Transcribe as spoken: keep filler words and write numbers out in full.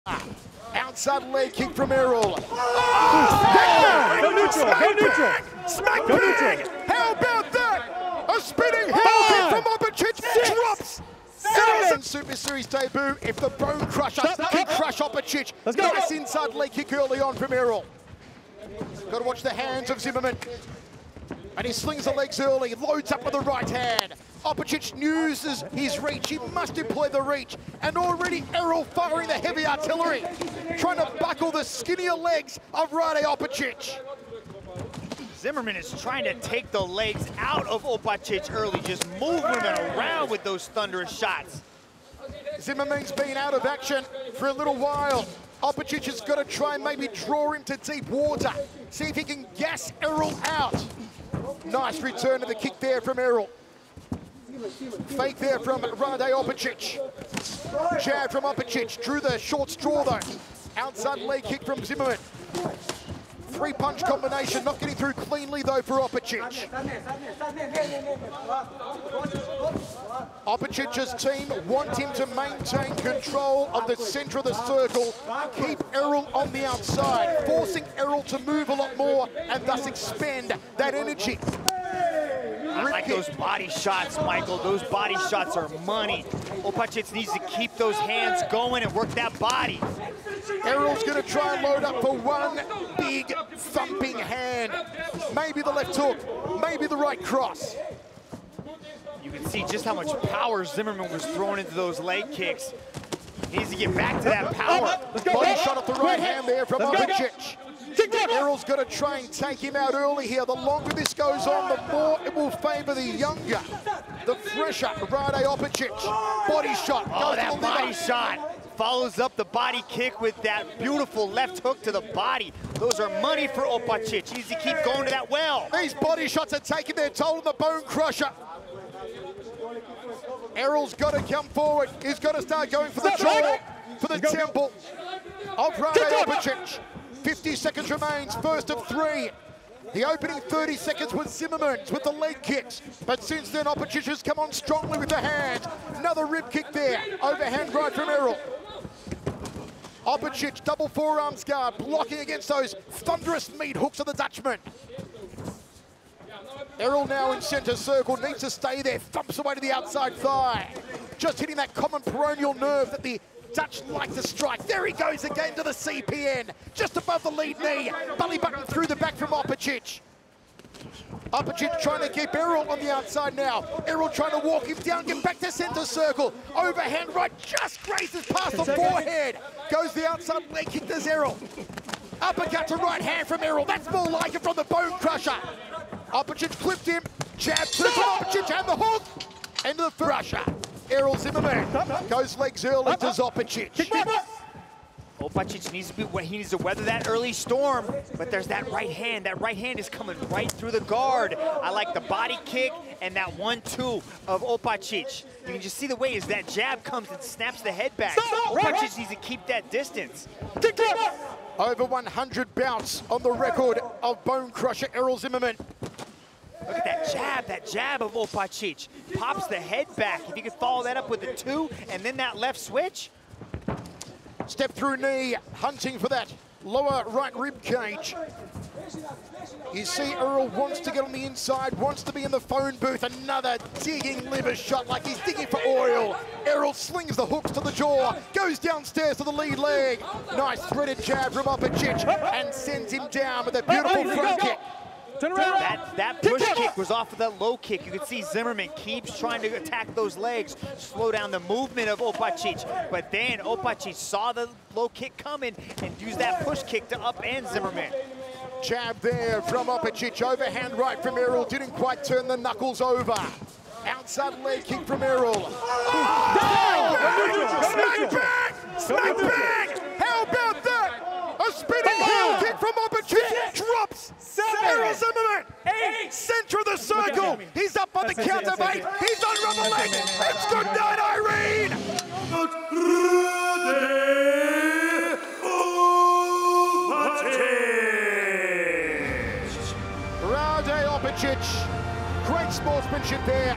Outside leg kick from Errol. Oh! Go neutral, go neutral. Smack Go bang! neutral. How about that? A spinning heel kick from Opacic. Drops. Seven Super Series debut. If the Bone Crusher can crush Opacic. Let's go. Nice inside leg kick early on from Errol. Got to watch the hands of Zimmerman. And he slings the legs early, loads up with the right hand. Opacic uses his reach. He must employ the reach. And already Errol firing the heavy artillery, trying to buckle the skinnier legs of Rade Opacic. Zimmerman is trying to take the legs out of Opacic early, just moving him around with those thunderous shots. Zimmerman's been out of action for a little while. Opacic has got to try and maybe draw him to deep water. See if he can gas Errol out. Nice return to the kick there from Errol. Fake there from Rade Opacic. Jab from Opacic. Drew the short straw though. Outside leg kick from Zimmerman. Three punch combination, not getting through cleanly though for Opacic. Opacic's team want him to maintain control of the center of the circle, keep Errol on the outside, forcing Errol to move a lot more and thus expend that energy. I like those body shots, Michael. Those body shots are money. Opacic needs to keep those hands going and work that body. Errol's going to try and load up for one big thumping hand. Maybe the left hook, maybe the right cross. You can see just how much power Zimmerman was throwing into those leg kicks. He needs to get back to that power. Body shot off the right hand there from Opacic. Errol's got to try and take him out early here. The longer this goes on, the more it will favor the younger, the fresher Rade Opacic. Body shot. Oh, that body shot. Follows up the body kick with that beautiful left hook to the body. Those are money for Opacic. He needs to keep going to that well. These body shots are taking their toll on the Bone Crusher. Errol's got to come forward. He's got to start going for the jaw, for the temple of Rade Opacic. fifty seconds remains, first of three. The opening thirty seconds was Zimmerman's with the leg kicks. But since then, Opacic has come on strongly with the hand. Another rib kick there. Overhand right from Errol. Opacic, double forearms guard, blocking against those thunderous meat hooks of the Dutchman. Errol now in center circle, needs to stay there, thumps away to the outside thigh. Just hitting that common peroneal nerve that the Dutch like to strike. There he goes again to the C P N, just above the lead knee. Belly button through the back from Opacic. Opacic trying to keep Errol on the outside now. Errol trying to walk him down, get back to center circle. Overhand right, just grazes past the forehead. Goes the outside leg kick to Errol. Uppercut to right hand from Errol. That's more like it from the Bone Crusher. Opacic clipped him. Jab two from Opacic and the hook. End of the Crusher. Errol Zimmerman goes legs early to Opacic. Opacic needs to be, he needs to weather that early storm, but there's that right hand. That right hand is coming right through the guard. I like the body kick and that one two of Opacic. You can just see the way as that jab comes and snaps the head back. Opacic needs to keep that distance. Over one hundred bouts on the record of Bone Crusher Errol Zimmerman. Look at that jab, that jab of Opacic. Pops the head back. If you could follow that up with a two and then that left switch. Step through knee, hunting for that lower right rib cage. You see Errol wants to get on the inside, wants to be in the phone booth. Another digging liver shot like he's digging for oil. Errol slings the hooks to the jaw, goes downstairs to the lead leg. Nice threaded jab from Opacic and sends him down with a beautiful front kick. Turn around. That, that push kick was off of that low kick. You can see Zimmerman keeps trying to attack those legs, slow down the movement of Opacic. But then Opacic saw the low kick coming and used that push kick to upend Zimmerman. Jab there from Opacic, overhand right from Errol, didn't quite turn the knuckles over. Outside leg kick from Errol. Oh, Oh, smack back! Smack back! How about that? A spinning heel kick from Opacic, drops Errol Zimmerman. Eight. Center of the circle. He's up on the count of eight. He's on rubber legs. It's good night, Irene. Rade Opacic. Great sportsmanship there.